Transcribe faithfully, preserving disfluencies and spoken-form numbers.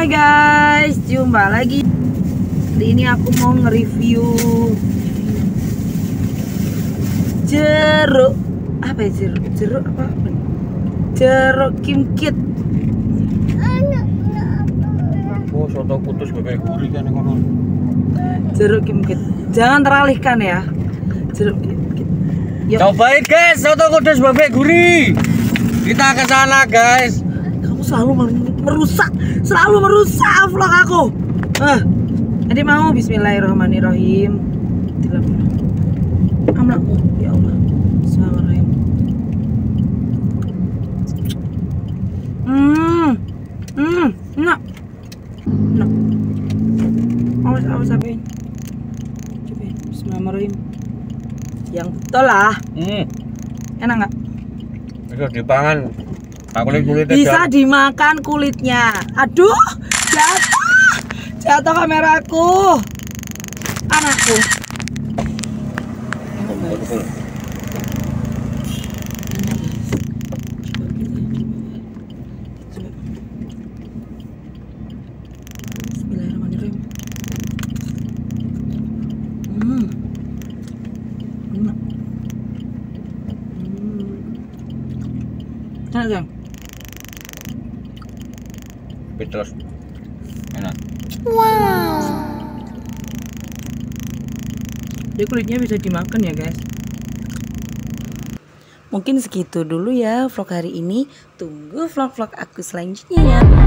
Hai guys, jumpa lagi. Hari ini aku mau nge-review jeruk. Apa ya jeruk? Jeruk apa? apa nih? Jeruk kimkit. Oh, soto kudus bebek gurih kan ngono. Jeruk kimkit. Jangan teralihkan ya. Jeruk kimkit. Yuk. Cobain guys, soto kudus bebek gurih. Kita ke sana guys. Kamu selalu merusak, selalu merusak vlog aku. Ah, jadi mau Bismillahirrahmanirrahim. Amlah, ya Allah. Bismillahirrahmanirrahim. Hmm, hmm, enak, enak. Awas, awas apain? Cobain. Bismillahirrahmanirrahim. Yang betul lah. Hmm. Enak nggak? Bisa dipangan. Kulit kulitnya bisa jatuh. Dimakan kulitnya. Aduh, jatuh, jatuh kameraku, anakku. Betul. Bismillahirrahmanirrahim. Hmm. Enak. Hmm. Enak kan? Terus enak. Wow. Dia kulitnya bisa dimakan ya guys. Mungkin segitu dulu ya vlog hari ini. Tunggu vlog-vlog aku selanjutnya ya.